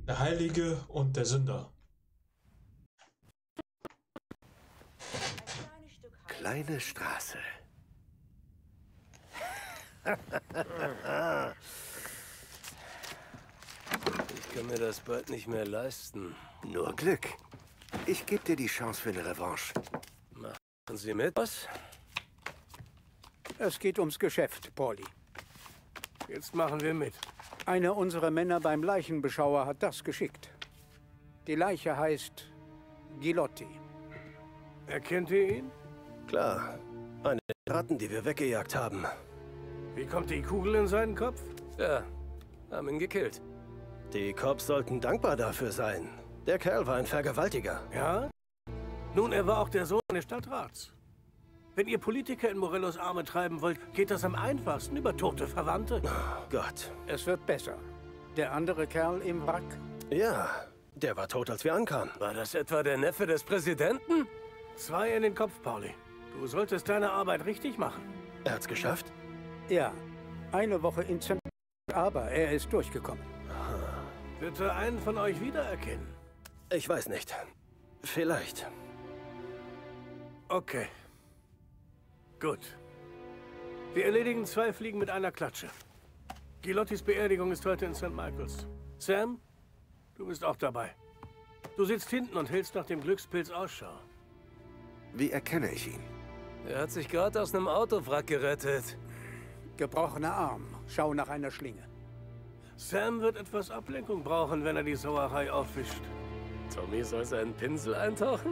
Der Heilige und der Sünder. Kleine Straße. Ich kann mir das bald nicht mehr leisten. Nur Glück. Ich gebe dir die Chance für eine Revanche. Machen Sie mit? Was? Es geht ums Geschäft, Pauli. Jetzt machen wir mit. Einer unserer Männer beim Leichenbeschauer hat das geschickt. Die Leiche heißt Gilotti. Erkennt ihr ihn? Klar. Eine der Ratten, die wir weggejagt haben. Wie kommt die Kugel in seinen Kopf? Ja, haben ihn gekillt. Die Cops sollten dankbar dafür sein. Der Kerl war ein Vergewaltiger. Ja? Nun, er war auch der Sohn eines Stadtrats. Wenn ihr Politiker in Morellos Arme treiben wollt, geht das am einfachsten über tote Verwandte. Oh Gott. Es wird besser. Der andere Kerl im Wrack? Ja, der war tot, als wir ankamen. War das etwa der Neffe des Präsidenten? 2 in den Kopf, Pauli. Du solltest deine Arbeit richtig machen. Er hat's geschafft? Ja, eine Woche in Zentrum, aber er ist durchgekommen. Wird er einen von euch wiedererkennen? Ich weiß nicht. Vielleicht. Okay. Gut. Wir erledigen 2 Fliegen mit einer Klatsche. Gilottis Beerdigung ist heute in St. Michaels. Sam, du bist auch dabei. Du sitzt hinten und hältst nach dem Glückspilz Ausschau. Wie erkenne ich ihn? Er hat sich gerade aus einem Autowrack gerettet. Gebrochener Arm. Schau nach einer Schlinge. Sam wird etwas Ablenkung brauchen, wenn er die Sauerei aufwischt. Tommy soll seinen Pinsel eintauchen?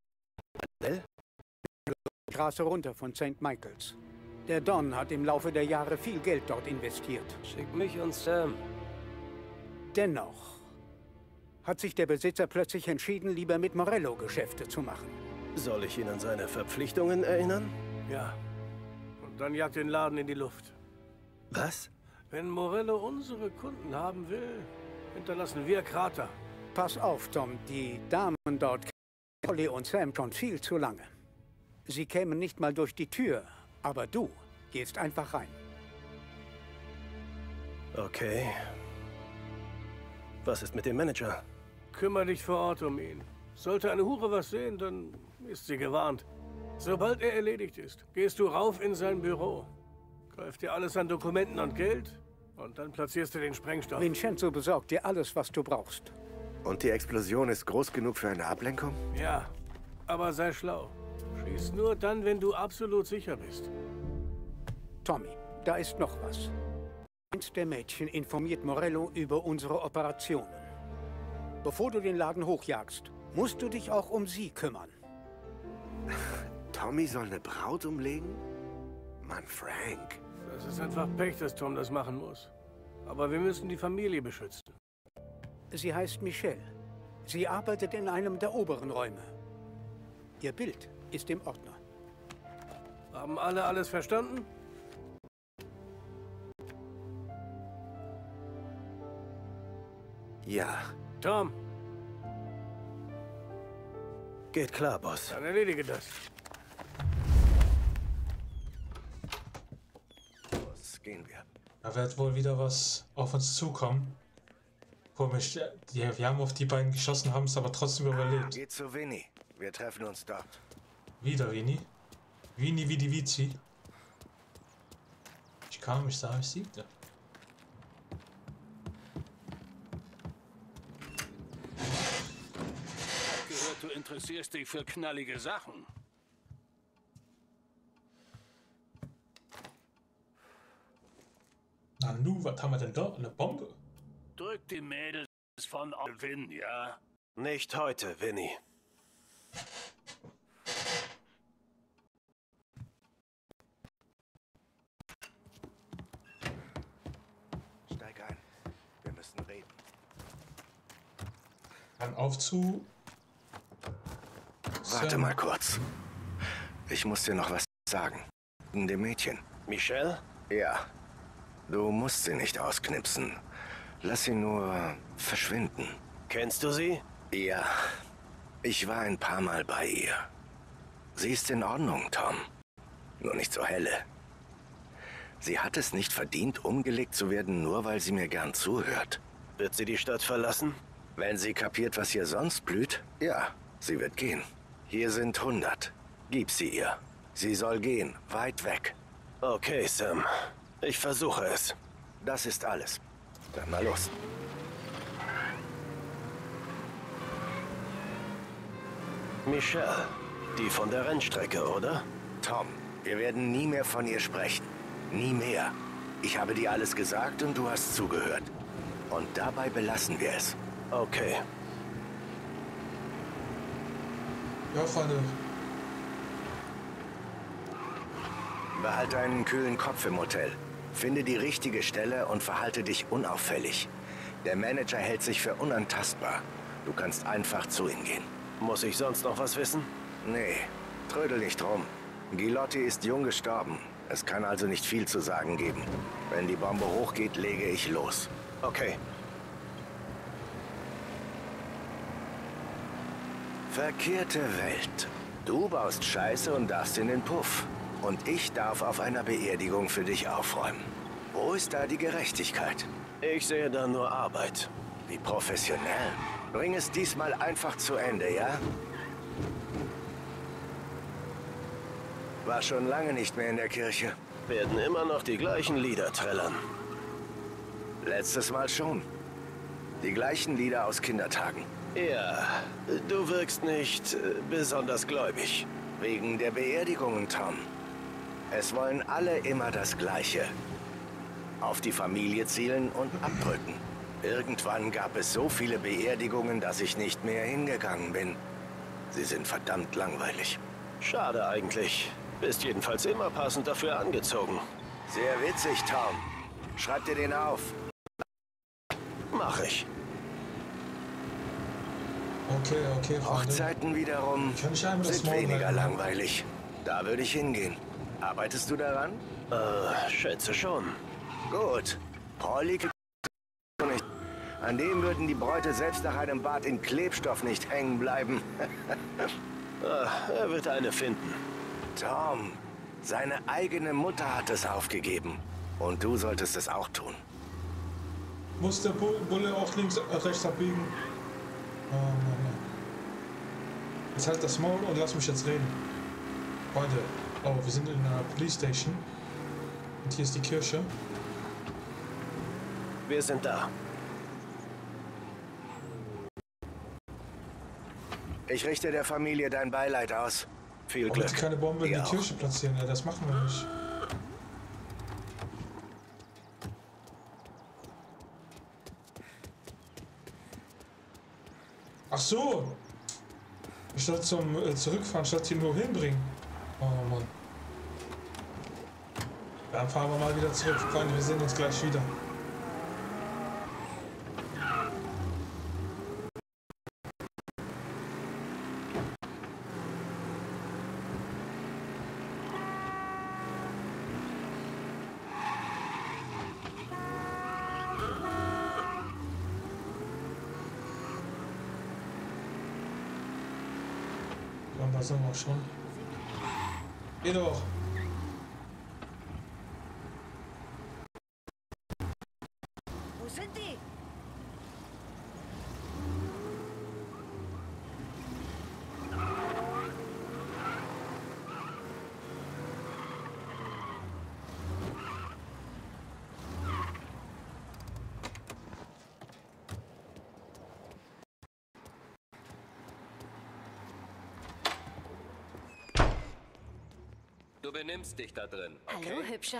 Straße runter von St. Michaels. Der Don hat im Laufe der Jahre viel Geld dort investiert. Schick mich und Sam. Dennoch hat sich der Besitzer plötzlich entschieden, lieber mit Morello Geschäfte zu machen. Soll ich ihn an seine Verpflichtungen erinnern? Ja. Und dann jagt den Laden in die Luft. Was? Wenn Morello unsere Kunden haben will, hinterlassen wir Krater. Pass auf, Tom. Die Damen dort kennen Polly und Sam schon viel zu lange. Sie kämen nicht mal durch die Tür, aber du gehst einfach rein. Okay. Was ist mit dem Manager? Kümmer dich vor Ort um ihn. Sollte eine Hure was sehen, dann ist sie gewarnt. Sobald er erledigt ist, gehst du rauf in sein Büro. Greif dir alles an Dokumenten und Geld und dann platzierst du den Sprengstoff. Vincenzo besorgt dir alles, was du brauchst. Und die Explosion ist groß genug für eine Ablenkung? Ja, aber sei schlau. Schieß nur dann, wenn du absolut sicher bist. Tommy, da ist noch was. Eins der Mädchen informiert Morello über unsere Operationen. Bevor du den Laden hochjagst, musst du dich auch um sie kümmern. Tommy soll eine Braut umlegen? Mann, Frank. Das ist einfach Pech, dass Tom das machen muss. Aber wir müssen die Familie beschützen. Sie heißt Michelle. Sie arbeitet in einem der oberen Räume. Ihr Bild ist im Ordner. Haben alle alles verstanden? Ja. Tom, Geht klar, Boss. dann erledige das. Los, gehen wir. Da wird wohl wieder was auf uns zukommen. Komisch, wir haben auf die beiden geschossen, haben es aber trotzdem überlebt. Geht zu Vinny. Wir treffen uns dort. Wieder Vini. Vini wie die Vizi. Ich kam, ich sah, ich siegte. Gehört, du interessierst dich für knallige Sachen. Nanu, was haben wir denn da? Eine Bombe? Drück die Mädels von Alvin, ja? Nicht heute, Vinny. Steig ein. Wir müssen reden. Dann auf zu... Warte Sam. mal kurz. Ich muss dir noch was sagen. Dem Mädchen. Michelle? Ja. Du musst sie nicht ausknipsen. Lass sie nur verschwinden. Kennst du sie? Ja. Ich war ein paar Mal bei ihr. Sie ist in Ordnung, Tom. Nur nicht so helle. Sie hat es nicht verdient, umgelegt zu werden, nur weil sie mir gern zuhört. Wird sie die Stadt verlassen? Wenn sie kapiert, was hier sonst blüht, ja, sie wird gehen. Hier sind 100. Gib sie ihr. Sie soll gehen, weit weg. Okay, Sam. Ich versuche es. Das ist alles. Dann mal los. Michelle, die von der Rennstrecke, oder? Tom, wir werden nie mehr von ihr sprechen. Nie mehr. Ich habe dir alles gesagt und du hast zugehört. Und dabei belassen wir es. Okay. Ja, Freunde. Behalte einen kühlen Kopf im Hotel. Finde die richtige Stelle und verhalte dich unauffällig. Der Manager hält sich für unantastbar. Du kannst einfach zu ihm gehen. Muss ich sonst noch was wissen? Nee, trödel nicht rum. Gilotti ist jung gestorben. Es kann also nicht viel zu sagen geben. Wenn die Bombe hochgeht, lege ich los. Okay. Verkehrte Welt. Du baust Scheiße und darfst in den Puff. Und ich darf auf einer Beerdigung für dich aufräumen. Wo ist da die Gerechtigkeit? Ich sehe da nur Arbeit. Wie professionell. Bring es diesmal einfach zu Ende, ja? War schon lange nicht mehr in der Kirche. Werden immer noch die gleichen Lieder trällern. Letztes Mal schon. Die gleichen Lieder aus Kindertagen. Ja, du wirkst nicht besonders gläubig. Wegen der Beerdigungen, Tom. Es wollen alle immer das Gleiche. Auf die Familie zielen und abdrücken. Irgendwann gab es so viele Beerdigungen, dass ich nicht mehr hingegangen bin. Sie sind verdammt langweilig. Schade eigentlich. Bist jedenfalls immer passend dafür angezogen. Sehr witzig, Tom. Schreib dir den auf. Mach ich. Okay, Freunde. Hochzeiten wiederum Kann ich einmal das sind Maul weniger halten? langweilig. Da würde ich hingehen. Arbeitest du daran? Schätze schon. Gut. Paul liegt nicht. An dem würden die Bräute selbst nach einem Bad in Klebstoff nicht hängen bleiben. Er wird eine finden. Tom, seine eigene Mutter hat es aufgegeben. Und du solltest es auch tun. Muss der Bulle auch rechts abbiegen? Oh Mann. Jetzt halt das Maul und lass mich jetzt reden. Freunde, wir sind in einer Police Station. Und hier ist die Kirche. Wir sind da. Ich richte der Familie dein Beileid aus. Viel Aber Glück. jetzt keine Bombe in die Ihr auch. Kirche platzieren, ja, das machen wir nicht. Ach so! Ich soll zum Zurückfahren, statt hier nur hinbringen. Oh Mann. Dann fahren wir mal wieder zurück. Freunde, wir sehen uns gleich wieder. Da sind wir schon. Geh doch! Wo sind die? Du benimmst dich da drin, okay? Hallo, Hübscher.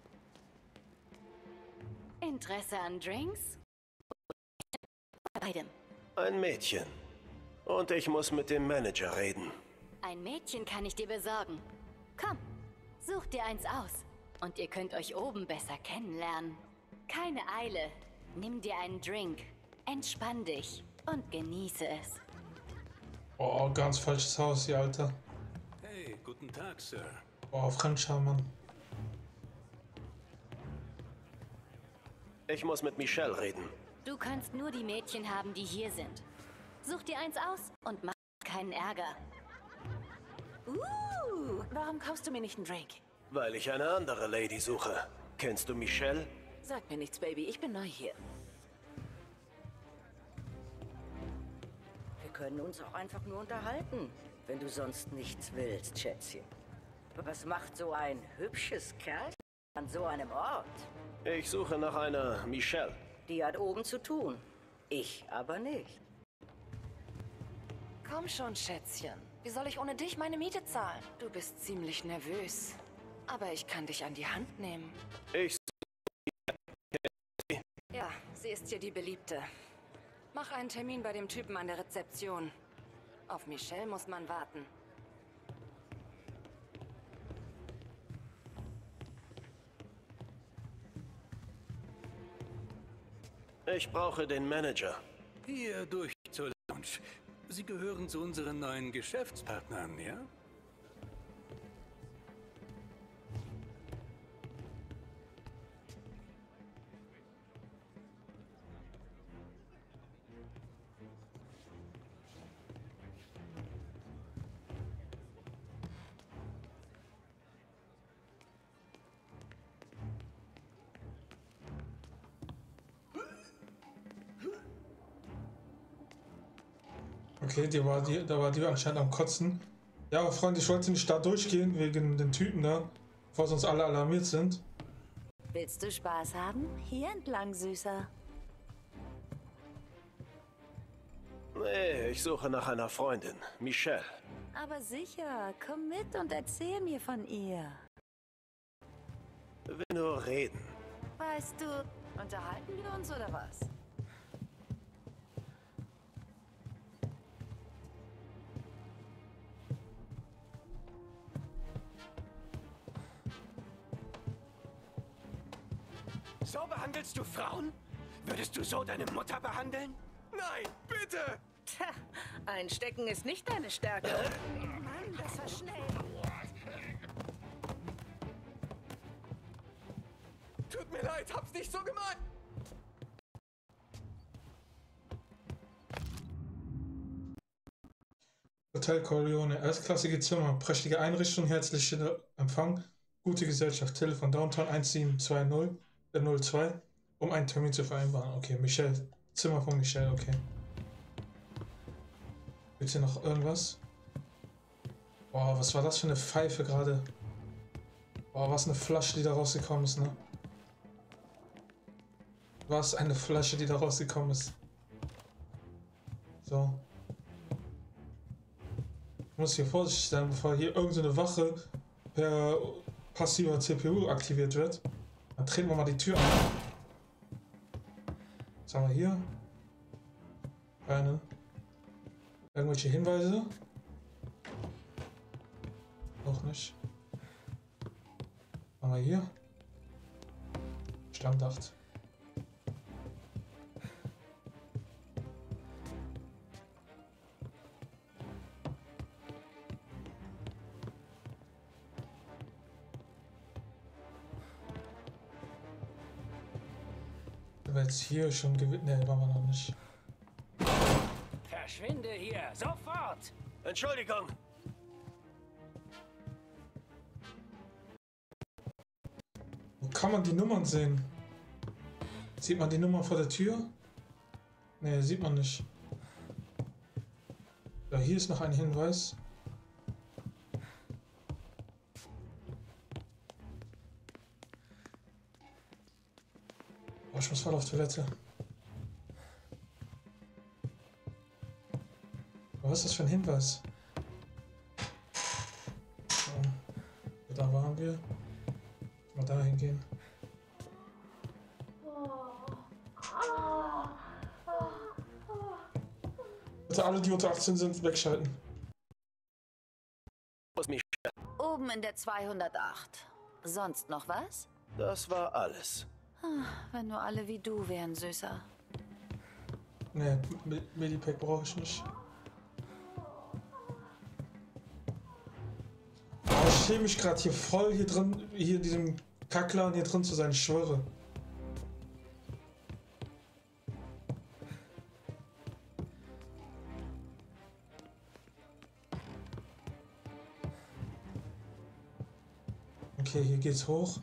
Interesse an Drinks? Beidem. Ein Mädchen. Und ich muss mit dem Manager reden. Ein Mädchen kann ich dir besorgen. Komm, such dir eins aus. Und ihr könnt euch oben besser kennenlernen. Keine Eile. Nimm dir einen Drink. Entspann dich und genieße es. Oh, ganz falsches Haus hier, Alter. Hey, guten Tag, Sir. Oh, Fremdscham, Mann. Ich muss mit Michelle reden. Du kannst nur die Mädchen haben, die hier sind. Such dir eins aus und mach keinen Ärger. Warum kaufst du mir nicht einen Drink? Weil ich eine andere Lady suche. Kennst du Michelle? Sag mir nichts, Baby. Ich bin neu hier. können uns auch einfach nur unterhalten, wenn du sonst nichts willst, Schätzchen. Was macht so ein hübsches Kerl an so einem Ort? Ich suche nach einer Michelle. Die hat oben zu tun. Ich aber nicht. Komm schon, Schätzchen. Wie soll ich ohne dich meine Miete zahlen? Du bist ziemlich nervös. Aber ich kann dich an die Hand nehmen. Ja, sie ist hier die Beliebte. Mach einen Termin bei dem Typen an der Rezeption. Auf Michelle muss man warten. Ich brauche den Manager. Hier durch zur Lounge. Sie gehören zu unseren neuen Geschäftspartnern, ja? Okay, da war die anscheinend am Kotzen. Ja, aber Freunde, ich wollte nicht da durchgehen wegen den Typen da, bevor sonst alle alarmiert sind. Willst du Spaß haben? Hier entlang, Süßer. Nee, ich suche nach einer Freundin, Michelle. Aber sicher, komm mit und erzähl mir von ihr. Will nur reden. Weißt du, unterhalten wir uns oder was? So behandelst du Frauen? Würdest du so deine Mutter behandeln? Nein, bitte! Tja, einstecken ist nicht deine Stärke. Mann, das war schnell. Tut mir leid, hab's nicht so gemeint! Hotel Corleone, erstklassige Zimmer, prächtige Einrichtung, herzlicher Empfang, gute Gesellschaft, Telefon Downtown 1720 02, um einen Termin zu vereinbaren. Okay, Michelle, Zimmer von Michelle, okay. Gibt's hier noch irgendwas? Boah, was war das für eine Pfeife gerade? Boah, was eine Flasche, die da rausgekommen ist, ne? Was eine Flasche, die da rausgekommen ist. So. Ich muss hier vorsichtig sein, bevor hier irgendeine Wache per passiver CPU aktiviert wird. Dann treten wir mal die Tür an. Was haben wir hier? Keine. Irgendwelche Hinweise? Auch nicht. Was haben wir hier? Stammdacht. Jetzt hier schon gewinnt. Ne, waren wir noch nicht. Verschwinde hier, sofort! Entschuldigung! Wo kann man die Nummern sehen? Sieht man die Nummer vor der Tür? Ne, sieht man nicht. Ja, hier ist noch ein Hinweis. Oh, ich muss voll auf Toilette. Aber was ist das für ein Hinweis? So, da waren wir. Mal dahin gehen. Bitte alle, die unter 18 sind, wegschalten. Oben in der 208. Sonst noch was? Das war alles. Wenn nur alle wie du wären, Süßer. Ne, Medipack brauche ich nicht. Aber ich schäme mich gerade hier voll hier drin, hier in diesem Kackladen hier drin zu sein, ich schwöre. Okay, hier geht's hoch.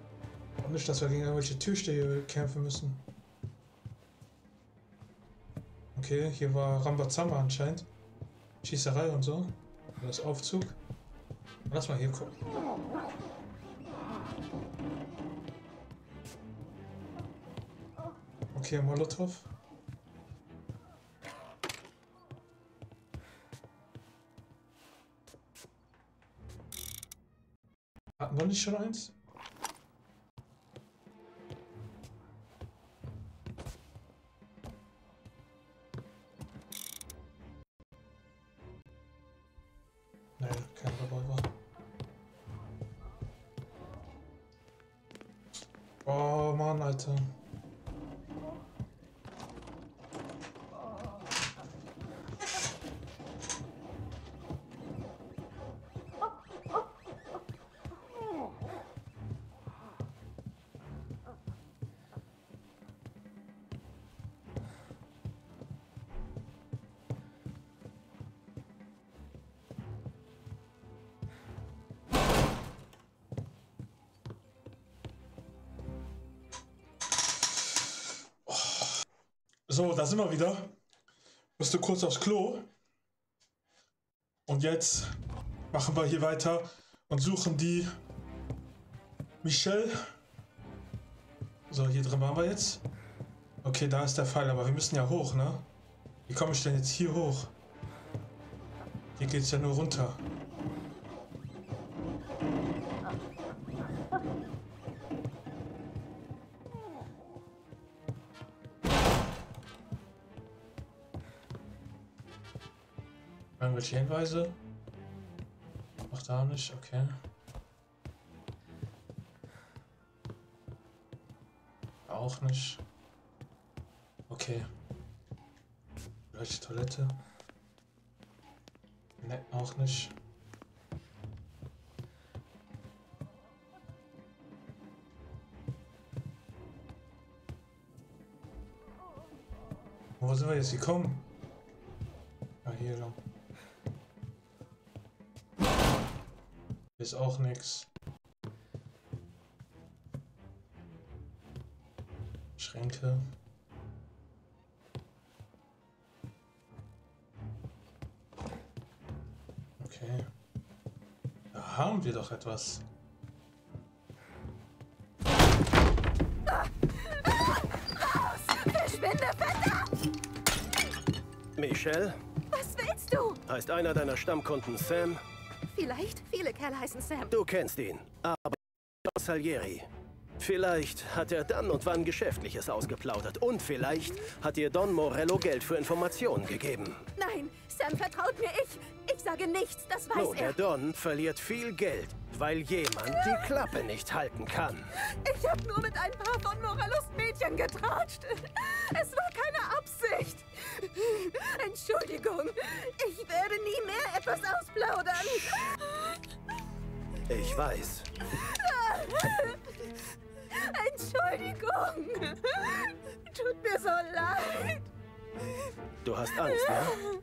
Und nicht, dass wir gegen irgendwelche Türsteher kämpfen müssen. Okay, hier war Rambazamba anscheinend. Schießerei und so. Das Aufzug. Lass mal hier gucken. Okay, Molotow. Hatten wir nicht schon eins? Nein, kein Revolver. Oh Mann, Alter. So, da sind wir wieder. Musste kurz aufs Klo. Und jetzt machen wir hier weiter und suchen die Michelle. So, hier drin waren wir jetzt. Okay, da ist der Pfeil, aber wir müssen ja hoch, ne? Wie komme ich denn jetzt hier hoch? Hier geht's ja nur runter. Irgendwelche Hinweise? Ach, da nicht, okay. Auch nicht. Okay. Welche Toilette? Ne, auch nicht. Wo sind wir jetzt gekommen? Ah, hier lang. Ist auch nix. Schränke. Okay. Da haben wir doch etwas. Verschwinde, verdammt! Michelle? Was willst du? Heißt einer deiner Stammkunden Sam? Vielleicht. Viele Kerle heißen Sam. Du kennst ihn. Aber Salieri. Vielleicht hat er dann und wann Geschäftliches ausgeplaudert. Und vielleicht hat dir Don Morello Geld für Informationen gegeben. Nein, Sam vertraut mir. Ich sage nichts, das weiß Der Don verliert viel Geld, weil jemand die Klappe nicht halten kann. Ich habe nur mit ein paar von Morellos Mädchen getratscht. Es war keine Absicht. Entschuldigung, ich werde nie mehr etwas ausplaudern. Ich weiß. Entschuldigung. Tut mir so leid. Du hast Angst, ne?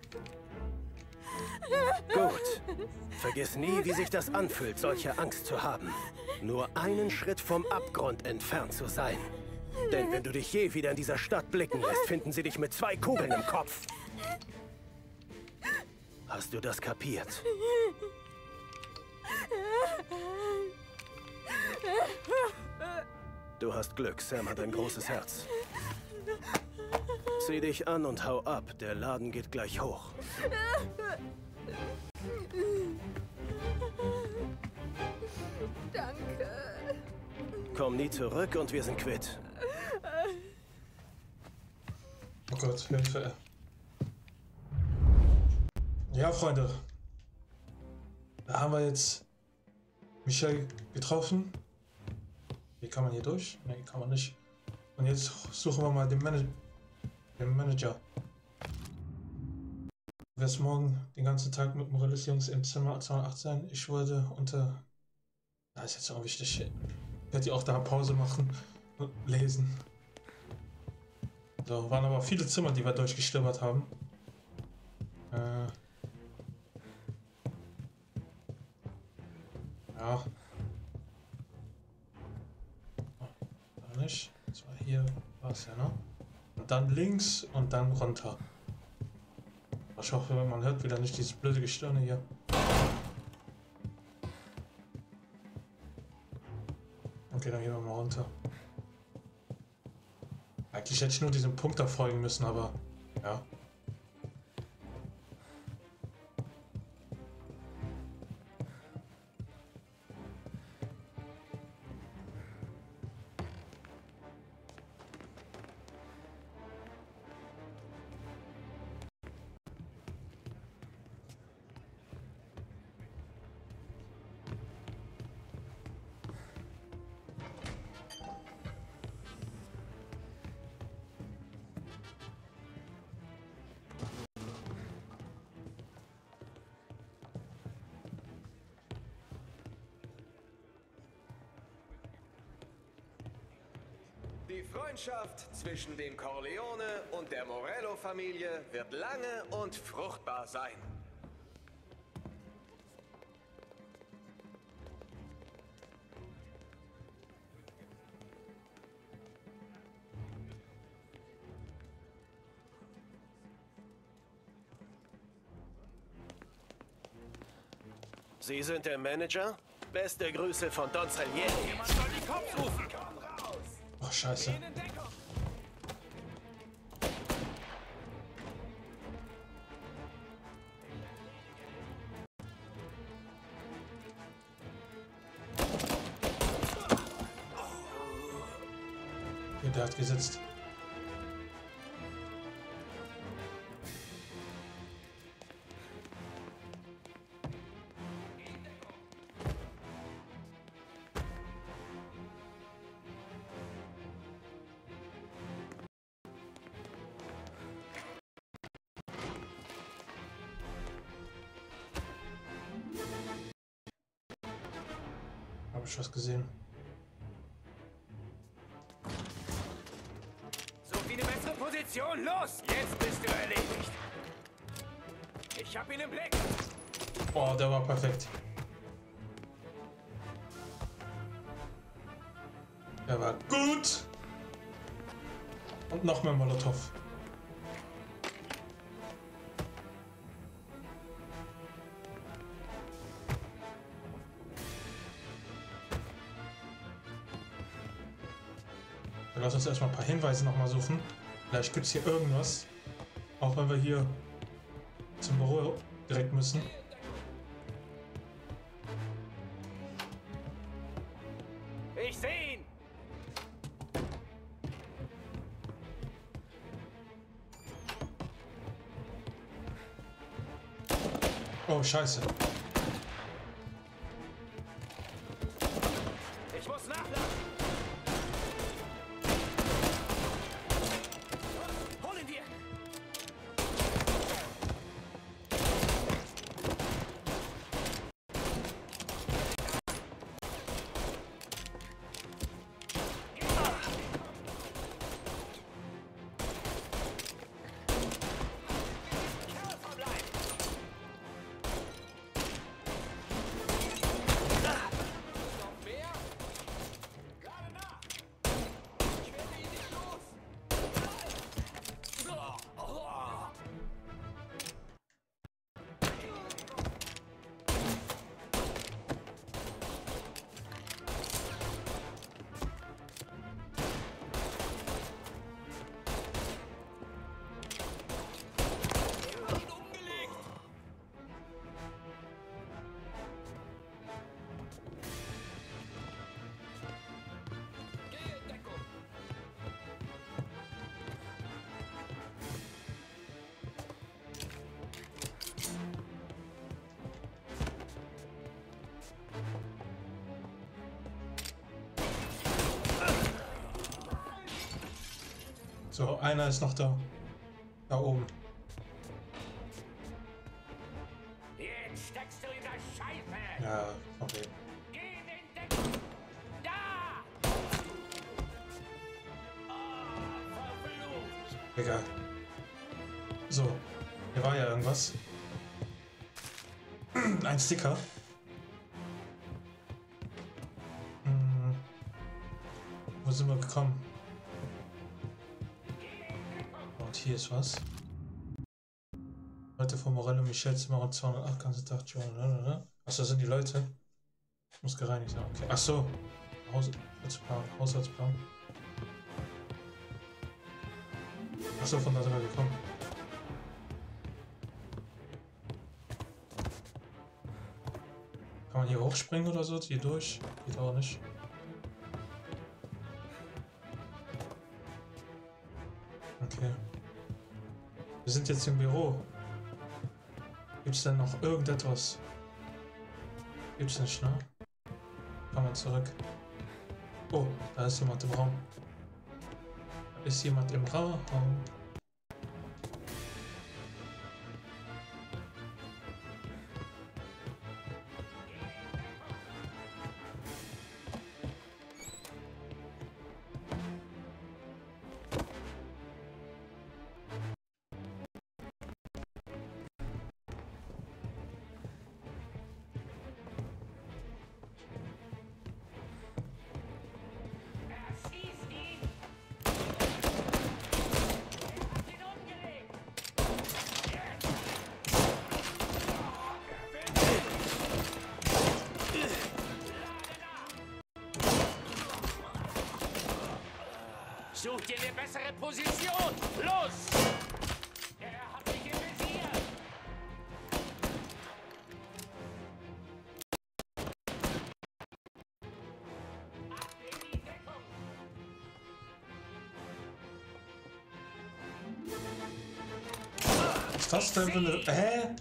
Gut. Vergiss nie, wie sich das anfühlt, solche Angst zu haben. Nur einen Schritt vom Abgrund entfernt zu sein. Denn wenn du dich je wieder in dieser Stadt blicken lässt, finden sie dich mit 2 Kugeln im Kopf. Hast du das kapiert? Du hast Glück, Sam hat ein großes Herz. Zieh dich an und hau ab, der Laden geht gleich hoch. Danke. Komm nie zurück und wir sind quitt. Oh Gott, Hilfe. Ja, Freunde. Da haben wir jetzt Michelle getroffen. Wie kann man hier durch? Ne, kann man nicht. Und jetzt suchen wir mal den Manager. Du wirst morgen den ganzen Tag mit Morellos Jungs im Zimmer 208 sein. Ich wurde unter... Das ist jetzt auch wichtig. Ich werde auch da Pause machen und lesen. So, waren aber viele Zimmer, die wir durchgestöbert haben. Ja. Da nicht. Das war hier, war es ja, ne? Und dann links und dann runter. Ich hoffe, man hört wieder nicht dieses blöde Gestirne hier. Okay, dann gehen wir mal runter. Eigentlich hätte ich nur diesem Punkt da folgen müssen, aber ja. Die Freundschaft zwischen dem Corleone und der Morello-Familie wird lange und fruchtbar sein. Sie sind der Manager? Beste Grüße von Don Salieri. Jemand soll die Cops rufen! Ach, scheiße. Ja, der hat gesetzt. Habe ich was gesehen? Such dir eine bessere Position, los! Jetzt bist du erledigt. Ich hab ihn im Blick. Oh, der war perfekt. Der war gut. Und noch mehr Molotow. Lass uns erstmal ein paar Hinweise nochmal suchen. Vielleicht gibt es hier irgendwas. Auch wenn wir hier zum Büro direkt müssen. Ich sehe ihn! Oh, scheiße. Ich muss nachladen! Hol ihn dir! So, einer ist noch da. Da oben. Jetzt steckst du in der Scheiße! Ja, okay. Geh in den Deckel! Da! Verflucht! Egal. So, hier war ja irgendwas. Ein Sticker. Wo sind wir gekommen? Und hier ist was. Leute von Morello, Michelle Zimmer 208, ganze Tag schon. Achso, das sind die Leute. Muss gereinigt sein, okay. Achso. Haushaltsplan. Achso, von da sind wir gekommen. Kann man hier hochspringen oder so? Hier durch? Geht auch nicht. Okay. Wir sind jetzt im Büro. Gibt es denn noch irgendetwas? Gibt's nicht, ne? Kann man zurück. Oh, da ist jemand im Raum. Da ist jemand im Raum. Such dir eine bessere Position! Los! Er hat mich im Visier! Was ist das denn für eine... Hä?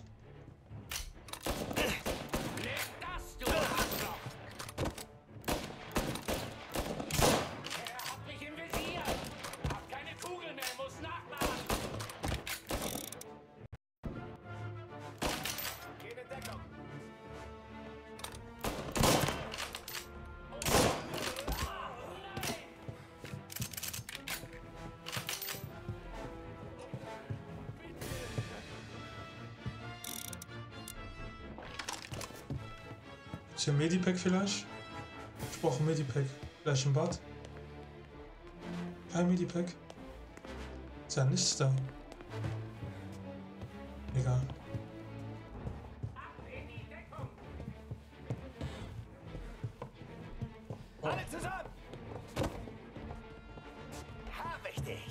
Ist hier ein Medipack vielleicht? Ich brauche ein Medipack. Vielleicht im Bad? Kein Medipack? Ist ja nichts da. Egal. Oh. Alle zusammen! Hab ich dich!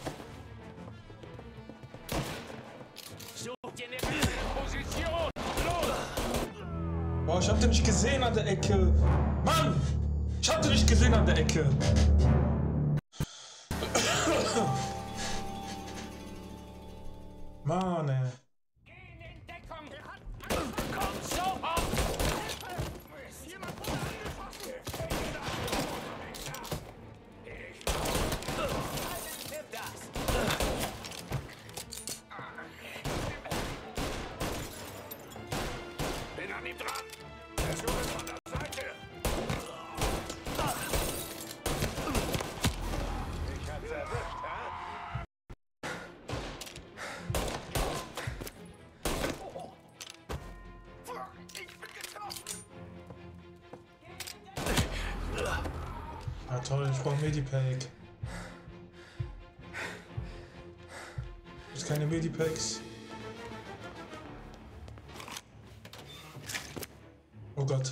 Such dir eine bessere Position! Los! Boah, ich hab den nicht gesehen an der Ecke. Mann! Ich hab den nicht gesehen an der Ecke. Mann, ey. Komm sofort! Nimm das! Bin an ihm dran! Versuche von der Seite! Ich hab's erwischt, ha? Ich bin getroffen! Ja toll, ich brauche Medipack. Gibt's keine Medipacks? Oh Gott.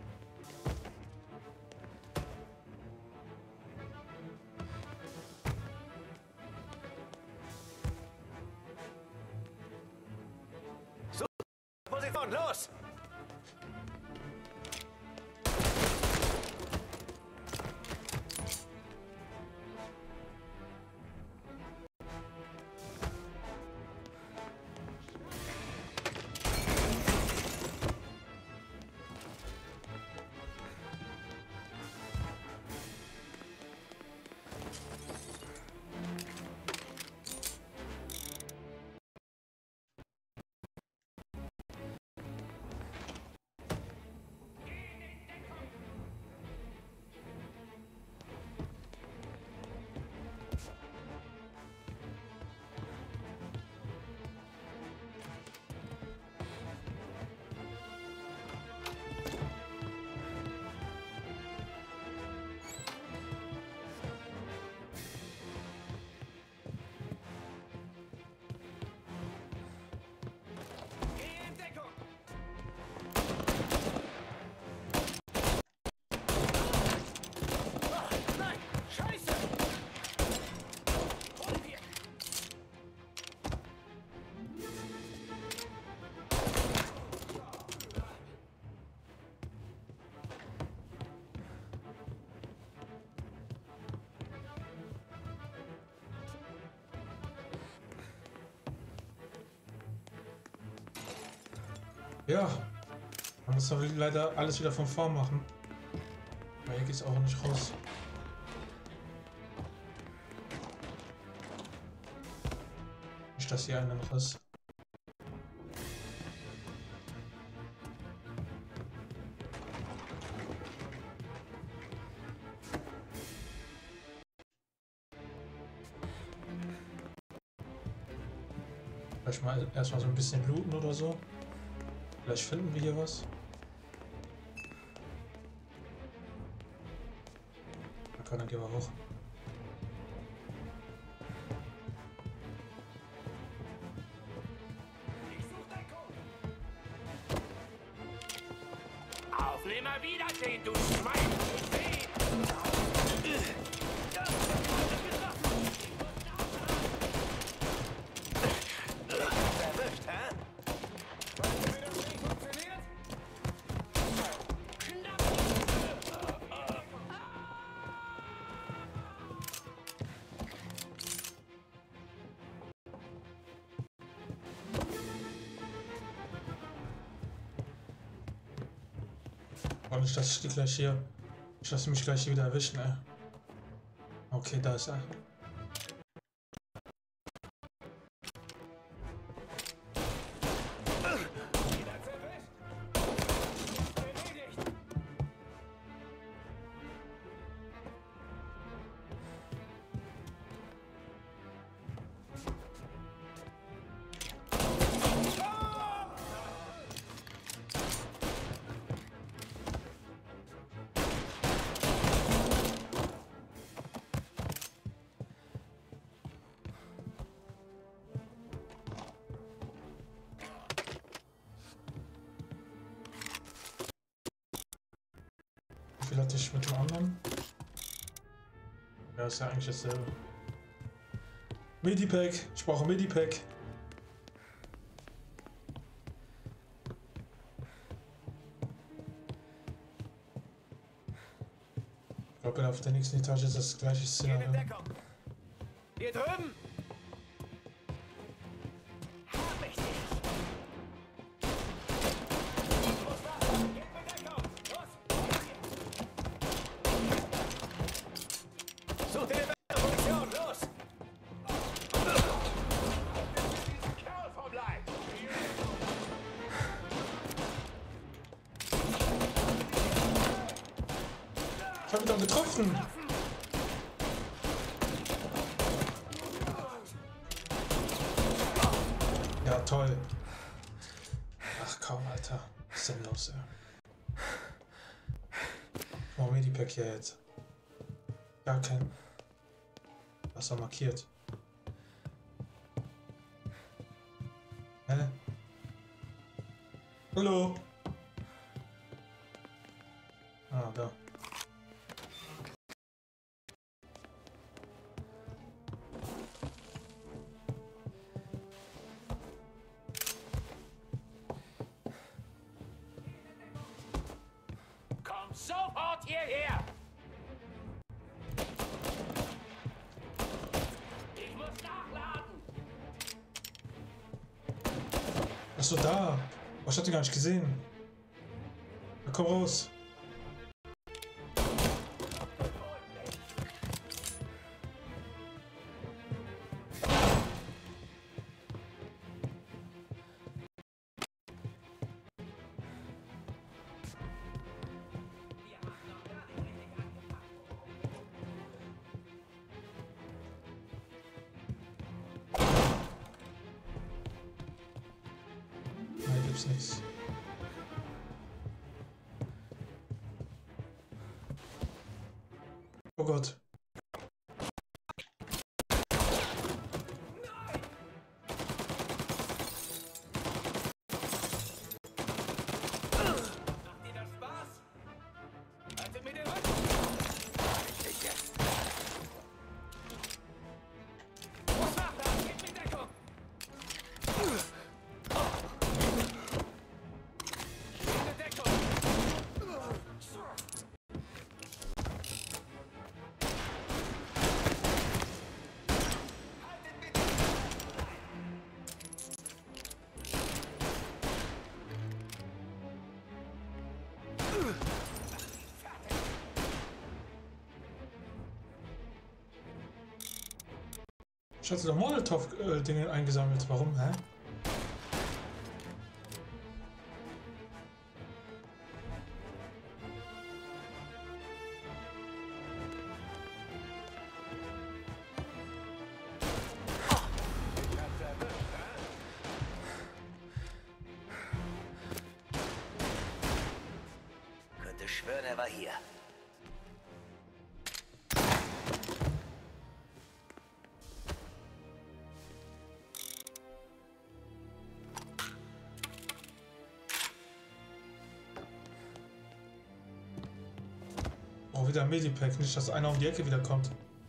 So, Position, los! Ja. Man muss doch leider alles wieder von vorn machen. Aber hier geht's auch nicht raus. Nicht, dass hier einer noch ist. Vielleicht mal erstmal so ein bisschen looten oder so. Vielleicht finden wir hier was. Okay, dann gehen wir hoch. Auf Nimmerwiedersehen, du Schwein! Und nicht, dass ich die gleich hier. Ich lasse mich gleich hier wieder erwischen, ey. Okay, da ist er. Wie viel hatte ich mit dem anderen? Ja, ist ja eigentlich dasselbe. Medipack. Ich brauche Medipack. Ich glaube, auf der nächsten Etage ist das gleiche Szenario. Hier drüben! Ich hab ihn doch getroffen! Ja, toll. Ach komm, Alter. Was ist denn los, ey? Oh, Medipack hier jetzt. Gar kein. Was war markiert? Hä? Hallo? Ah, da. Komm sofort hierher! Ich muss nachladen! Achso, da. Oh, ich hab den gar nicht gesehen. Na, komm raus. Nein, gibt's nichts. Oh Gott. Ich hatte doch Molotov-Dinge eingesammelt. Warum, hä? Könnte schwören, er war hier. Oh, wieder ein Medipack, nicht, dass einer um die Ecke wieder kommt.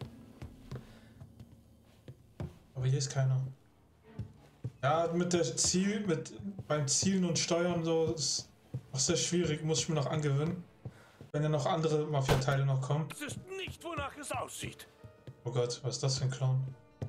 Aber hier ist keiner. Ja, beim Zielen und Steuern so ist auch sehr schwierig, muss ich mir noch angewöhnen. Wenn ja noch andere Mafia-Teile noch kommen. Es ist nicht, wonach es aussieht. Oh Gott, was ist das für ein Clown?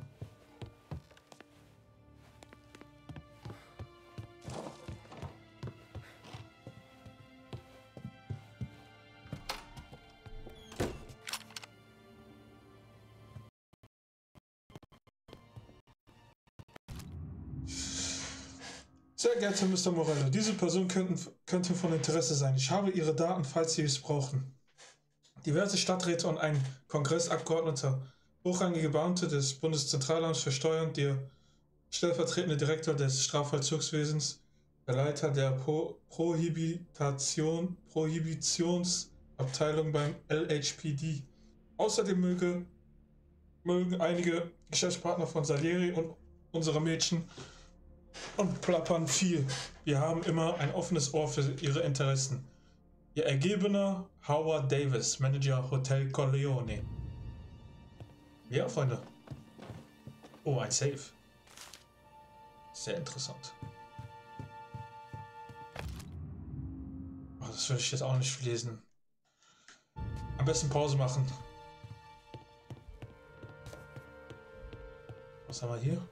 Sehr geehrter Mr. Morello, diese Person könnte von Interesse sein. Ich habe Ihre Daten, falls Sie es brauchen. Diverse Stadträte und ein Kongressabgeordneter, hochrangige Beamte des Bundeszentralamts für Steuern, der stellvertretende Direktor des Strafvollzugswesens, der Leiter der Prohibitionsabteilung beim LHPD. Außerdem mögen einige Geschäftspartner von Salieri und unsere Mädchen und plappern viel. Wir haben immer ein offenes Ohr für Ihre Interessen. Ihr ergebener Howard Davis, Manager Hotel Corleone. Ja, Freunde. Oh, ein Safe. Sehr interessant. Oh, das würde ich jetzt auch nicht lesen. Am besten Pause machen. Was haben wir hier?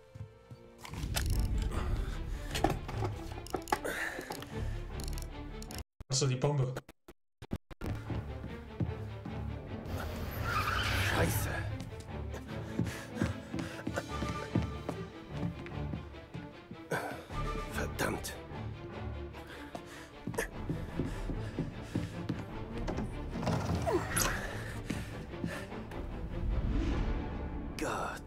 Achso, die Bombe. Scheiße. Verdammt. Gott.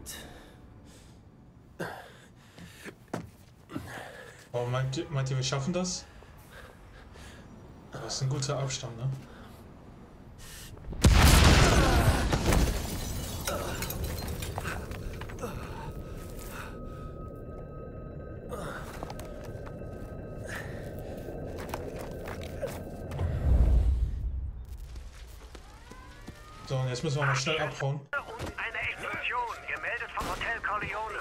Oh, meint ihr, wir schaffen das? Das ist ein guter Abstand, ne? So, und jetzt müssen wir mal schnell abhauen. Eine Explosion, gemeldet vom Hotel Corleone.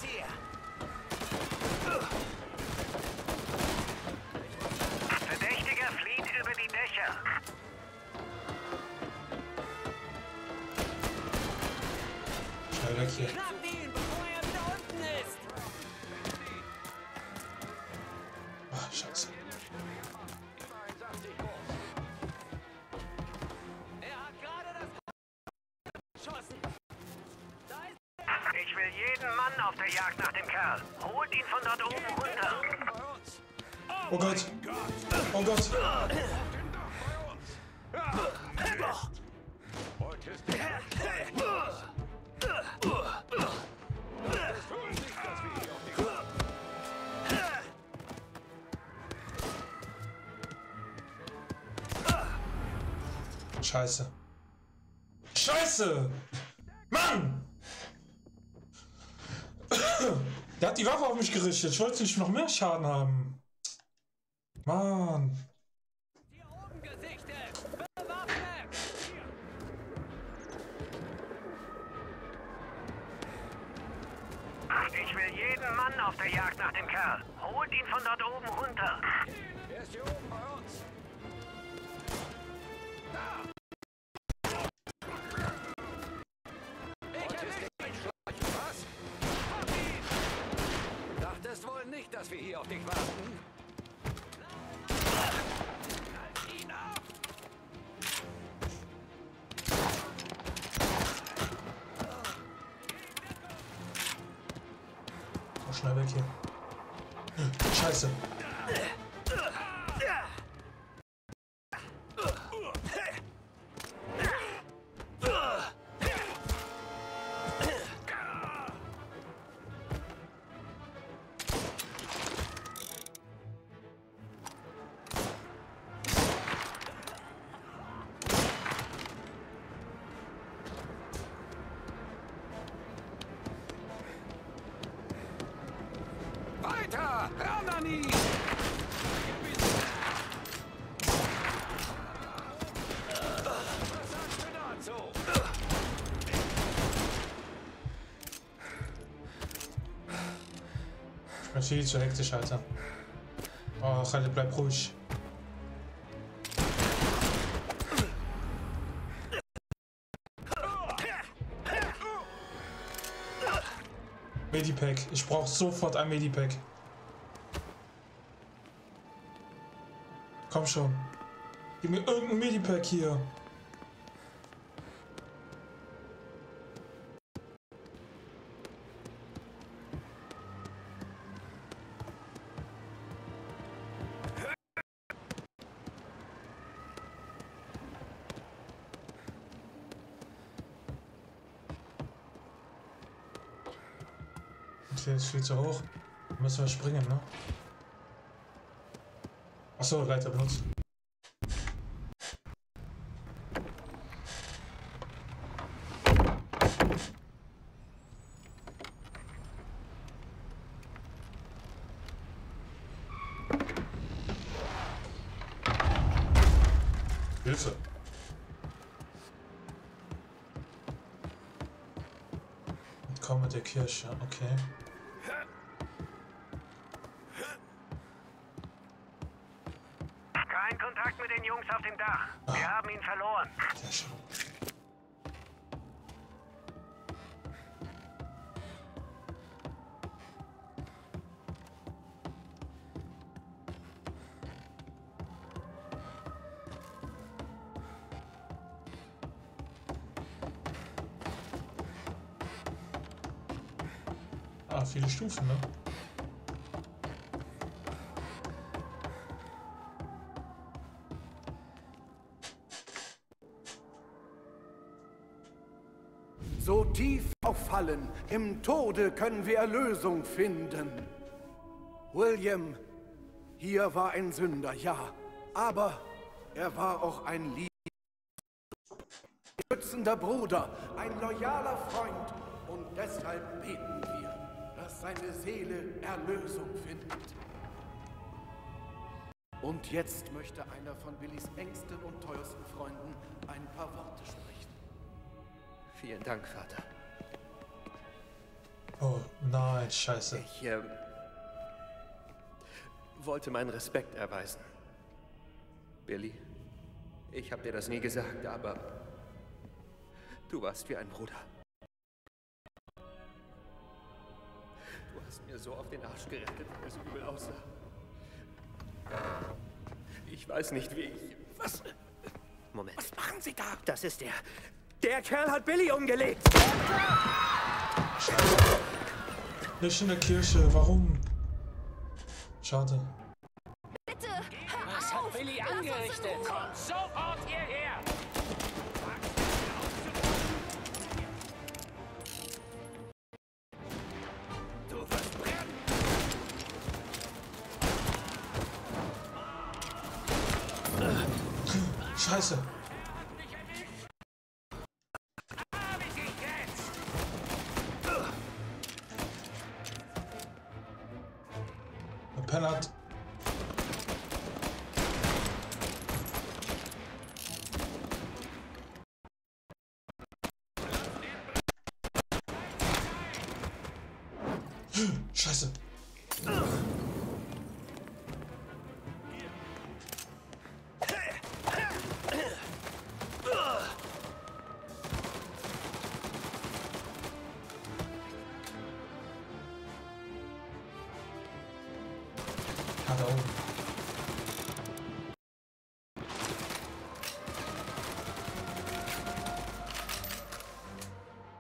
Verdächtiger flieht über die Dächer. Schnell weg hier. Schnappt ihn, bevor er wieder unten ist. Ach, scheiße. Ich will jeden Mann auf der Jagd nach dem Kerl. Holt ihn von dort oben runter. Oh Gott. Oh Gott. Scheiße. Scheiße! Mann! Der hat die Waffe auf mich gerichtet. Ich wollte nicht noch mehr Schaden haben. Mann. Ich will jeden Mann auf der Jagd nach dem Kerl. Holt ihn von dort oben runter. Er ist hier oben bei uns. Dachtest wohl nicht, dass wir hier auf dich warten? Ihn ab! Scheiße. Weiter! Hernani! Was sagst du dazu? Ich bin viel zu hektisch, Alter. Oh, Khalid, bleib ruhig. Medipack. Ich brauche sofort ein Medipack. Komm schon. Gib mir irgendein Medipack hier. Okay, ist viel zu hoch. Müssen wir springen, ne? Achso, Leiter benutzt. Hilfe. Komm mit der Kirche, okay. Kein Kontakt mit den Jungs auf dem Dach. Wir haben ihn verloren. Sehr schön. Ah, viele Stufen, ne? So tief auffallen, im Tode können wir Erlösung finden. William, hier war ein Sünder, ja, aber er war auch ein schützender Bruder, ein loyaler Freund und deshalb beten wir, dass seine Seele Erlösung findet. Und jetzt möchte einer von Billys engsten und teuersten Freunden ein paar Worte sprechen. Vielen Dank, Vater. Oh nein, scheiße. Ich wollte meinen Respekt erweisen. Billy, ich habe dir das nie gesagt, aber du warst wie ein Bruder. Du hast mir so auf den Arsch gerettet, weil es übel aussah. Ich weiß nicht, wie ich... Was? Moment. Was machen Sie da? Das ist der. Der Kerl hat Billy umgelegt. Scheiße. Nicht in der Kirche, warum? Schade. Bitte! Was hat Billy angerichtet? Kommt sofort hierher! Du wirst brennen! Scheiße. Penner. Scheiße. Da oben.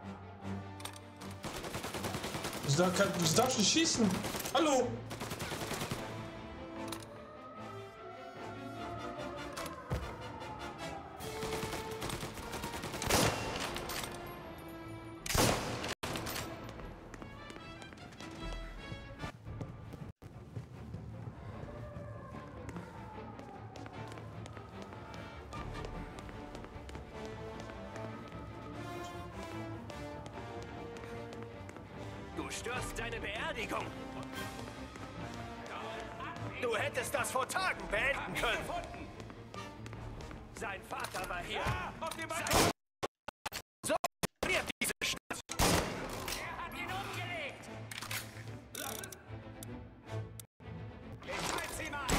Du darfst nicht schießen. Hallo. störst seine Beerdigung. Du hättest das vor Tagen beenden können. Sein Vater war hier. So wird diese Stadt. Er hat ihn umgelegt. Ich halte sie mal.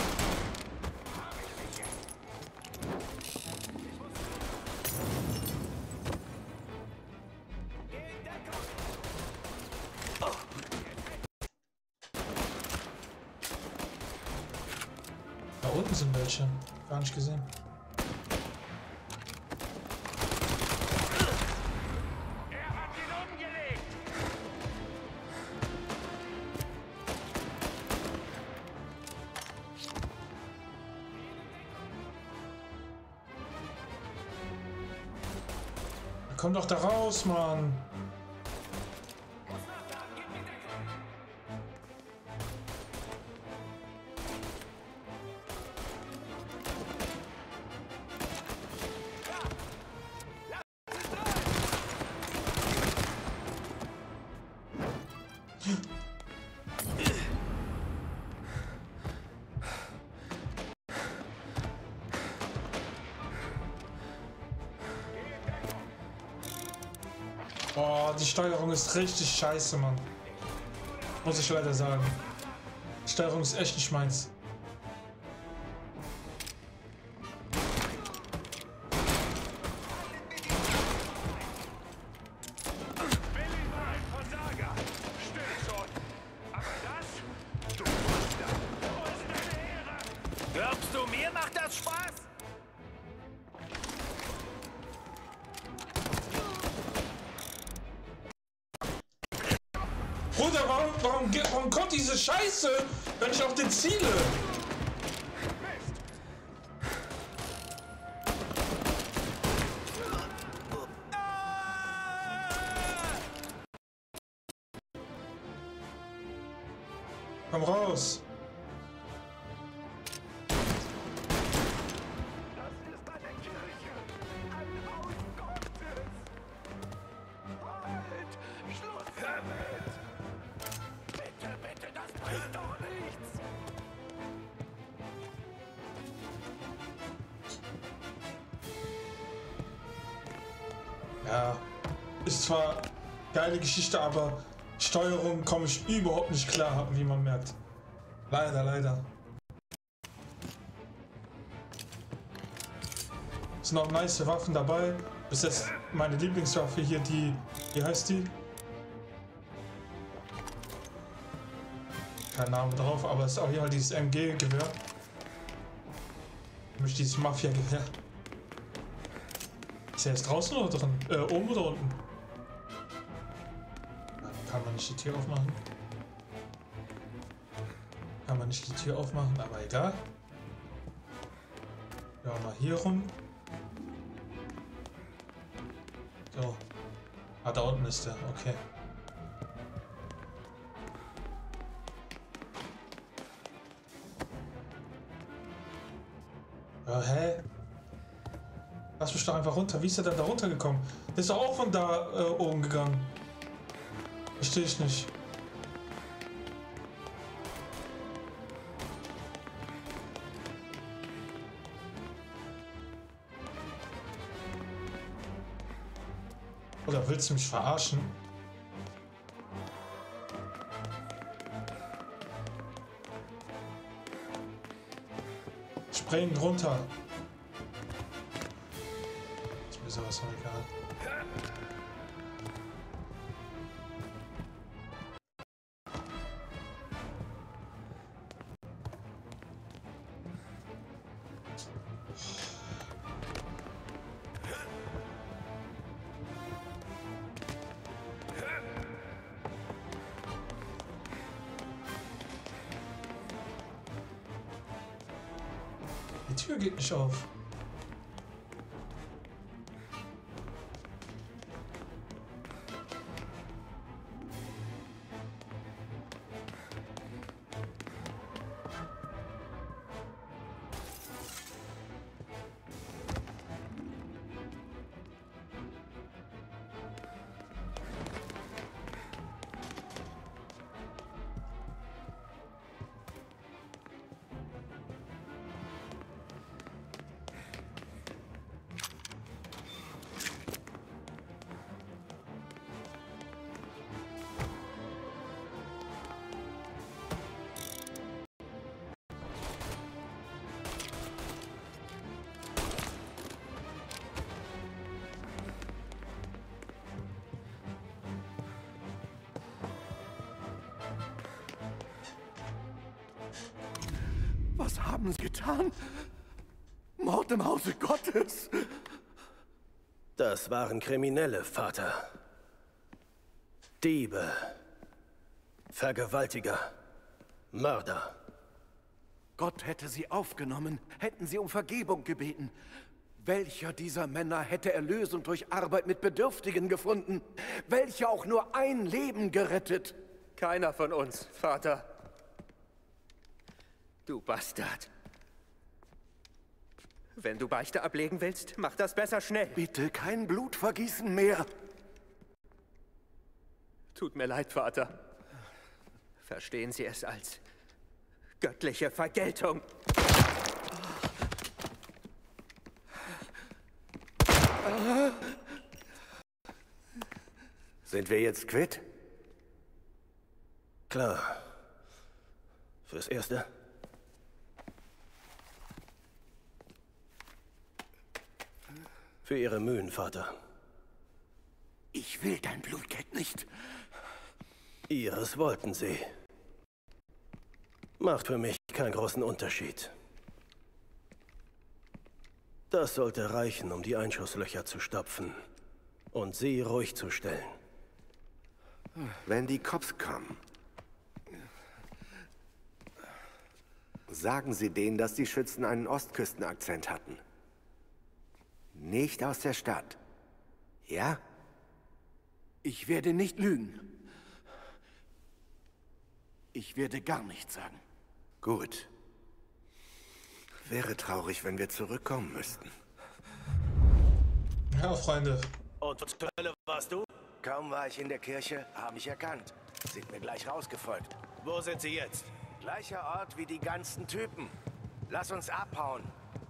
Da unten sind welche. Gar nicht gesehen. Komm doch da raus, Mann! Boah, die Steuerung ist richtig scheiße, Mann. Muss ich leider sagen. Die Steuerung ist echt nicht meins. Glaubst du, mir macht das Spaß? Bruder, warum kommt diese Scheiße, wenn ich auf den ziele? Komm raus. Ja, ist zwar geile Geschichte, aber Steuerung komme ich überhaupt nicht klar, wie man merkt. Leider, leider. Es sind noch nice Waffen dabei. Bis jetzt meine Lieblingswaffe hier, die... Wie heißt die? Kein Name drauf, aber es ist auch hier halt dieses MG-Gewehr. Nämlich dieses Mafia-Gewehr. Ist er jetzt draußen oder drin? Oben oder unten? Kann man nicht die Tür aufmachen? Kann man nicht die Tür aufmachen, aber egal. Ja, mal hier rum. So. Ah, da unten ist der, okay. Ja, hä? Lass mich doch einfach runter. Wie ist er denn da runtergekommen? Der ist doch auch von da oben gegangen. Verstehe ich nicht. Oder willst du mich verarschen? Springen runter. Ist mir sowas von egal. Die Tür geht nicht auf. Was haben Sie getan? Mord im Hause Gottes. Das waren Kriminelle, Vater. Diebe. Vergewaltiger. Mörder. Gott hätte sie aufgenommen, hätten sie um Vergebung gebeten. Welcher dieser Männer hätte Erlösung durch Arbeit mit Bedürftigen gefunden? Welcher auch nur ein Leben gerettet? Keiner von uns, Vater. Du Bastard. Wenn du Beichte ablegen willst, mach das besser schnell. Bitte kein Blutvergießen mehr. Tut mir leid, Vater. Verstehen Sie es als göttliche Vergeltung. Sind wir jetzt quitt? Klar. Fürs Erste. Für Ihre Mühen, Vater. Ich will dein Blutgeld nicht. Ihres wollten Sie. Macht für mich keinen großen Unterschied. Das sollte reichen, um die Einschusslöcher zu stopfen und Sie ruhig zu stellen. Wenn die Cops kommen, sagen Sie denen, dass die Schützen einen Ostküstenakzent hatten. Nicht aus der Stadt. Ja? Ich werde nicht lügen. Ich werde gar nichts sagen. Gut. Wäre traurig, wenn wir zurückkommen müssten. Ja, Freunde. Und zur Hölle warst du? Kaum war ich in der Kirche, habe ich erkannt. Sind mir gleich rausgefolgt. Wo sind Sie jetzt? Gleicher Ort wie die ganzen Typen. Lass uns abhauen.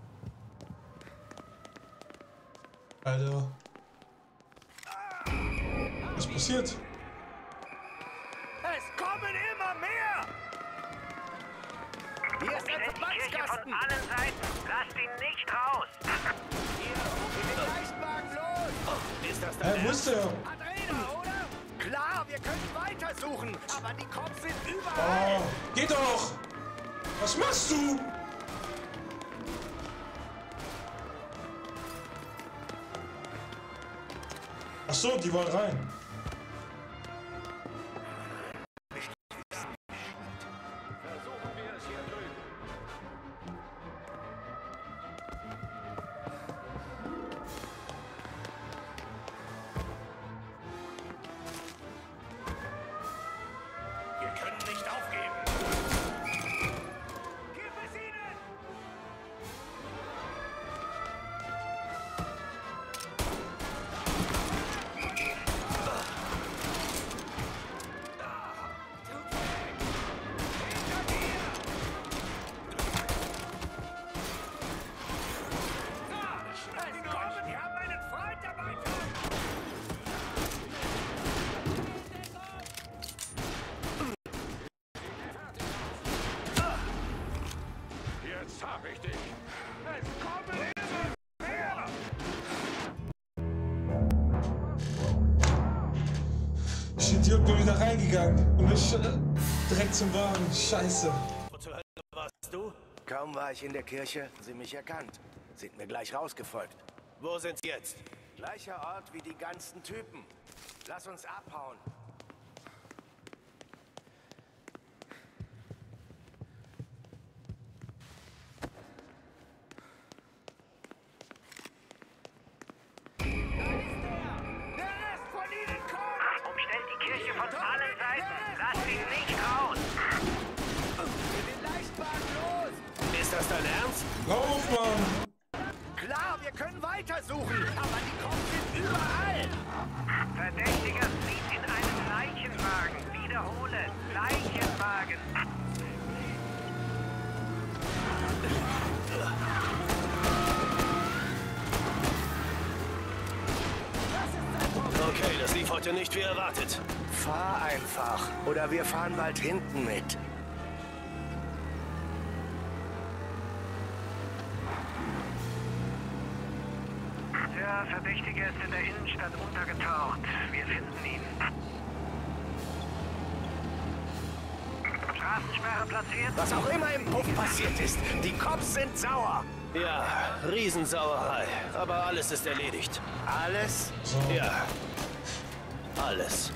Alter. Was passiert? Es kommen immer mehr! Hier ist ein Verbandskasten! Von allen Seiten! Lasst ihn nicht raus! Hier, den Leichtwagen los! Ist das dein Wo ist der? Hat Räder, oder? Klar, wir können weitersuchen, aber die Cops sind überall! Oh, geh doch! Was machst du? Ach so, die wollen rein. Versuchen wir es hier drüben. Wir können nicht aufgeben. Gib es ihnen! Die haben einen Freund dabei! Jetzt hab ich dich. Es kommen immer mehr! Ich bin wieder reingegangen und ich direkt zum Wagen. Scheiße. Wo zur Hölle warst du? Kaum war ich in der Kirche, haben sie mich erkannt. Sind mir gleich rausgefolgt. Wo sind Sie jetzt? Gleicher Ort wie die ganzen Typen. Lass uns abhauen. Der Rest von ihnen kommt! Umstellt die Kirche von allen Seiten! Lasst ihn nicht raus! Den Leichtwagen los! Ist das dein Ernst? Lauf, Mann! Klar, wir können weitersuchen, aber die Cops sind überall! Verdächtiger flieht in einem Leichenwagen. Wiederhole, Leichenwagen. Okay, das lief heute nicht wie erwartet. Fahr einfach. Oder wir fahren bald hinten mit. Der Verdächtige ist in der Innenstadt untergetaucht. Wir finden ihn. Straßensperre platziert? Was auch immer im Puff passiert ist, die Cops sind sauer. Ja, Riesensauerei. Aber alles ist erledigt. Alles? Ja. Alles.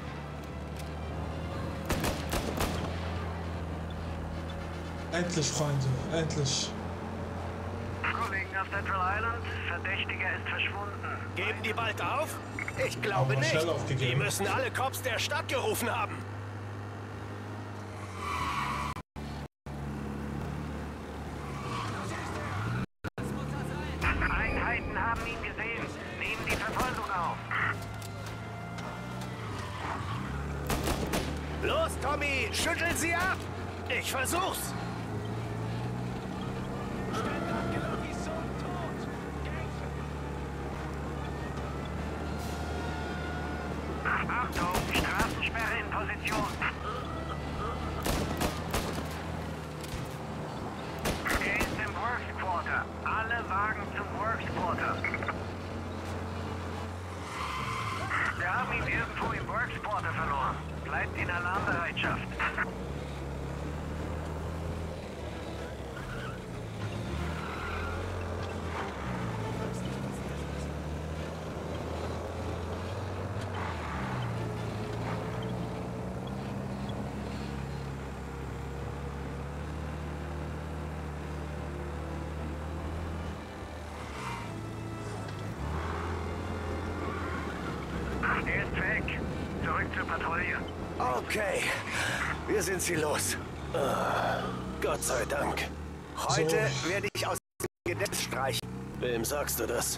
Endlich, Freunde, endlich. Kollegen auf Central Island, Verdächtiger ist verschwunden. Geben die bald auf? Ich glaube nicht. Schnell aufgegeben. Die müssen alle Cops der Stadt gerufen haben. Einheiten haben ihn gesehen. Nehmen die Verfolgung auf. Los, Tommy, schüttel sie ab! Ich versuch's. Achtung, Straßensperre in Position. Er ist im Works Quarter. Alle Wagen zum Works Quarter. Wir haben ihn irgendwo im Works Quarter verloren. Bleibt in Alarmbereitschaft. Er ist weg. Zurück zur Patrouille. Okay, wir sind sie los. Gott sei Dank. Heute werde ich aus dem Gedächtnis streichen. Wem sagst du das?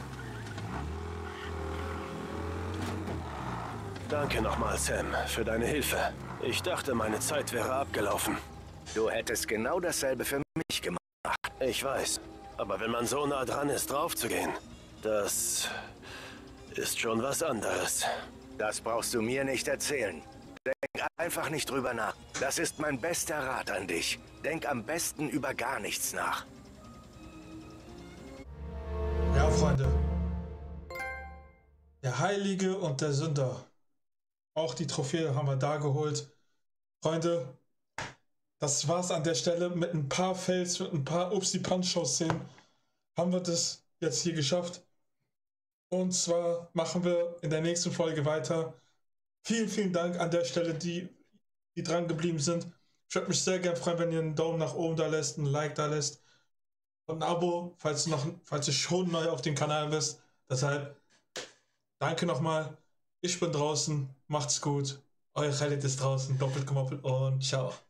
Danke nochmal, Sam, für deine Hilfe. Ich dachte, meine Zeit wäre abgelaufen. Du hättest genau dasselbe für mich gemacht. Ich weiß. Aber wenn man so nah dran ist, draufzugehen, das ist schon was anderes. Das brauchst du mir nicht erzählen. Denk einfach nicht drüber nach. Das ist mein bester Rat an dich. Denk am besten über gar nichts nach. Ja, Freunde. Der Heilige und der Sünder. Auch die Trophäe haben wir da geholt. Freunde, das war's an der Stelle. Mit ein paar Fails, mit ein paar Upsi-Punch-Szenen haben wir das jetzt hier geschafft. Und zwar machen wir in der nächsten Folge weiter. Vielen, vielen Dank an der Stelle, die dran geblieben sind. Ich würde mich sehr gerne freuen, wenn ihr einen Daumen nach oben da lässt, ein Like da lässt und ein Abo, falls du schon neu auf dem Kanal bist. Deshalb danke nochmal. Ich bin draußen. Macht's gut. Euer Khalid ist draußen. Doppelt gemoppelt und ciao.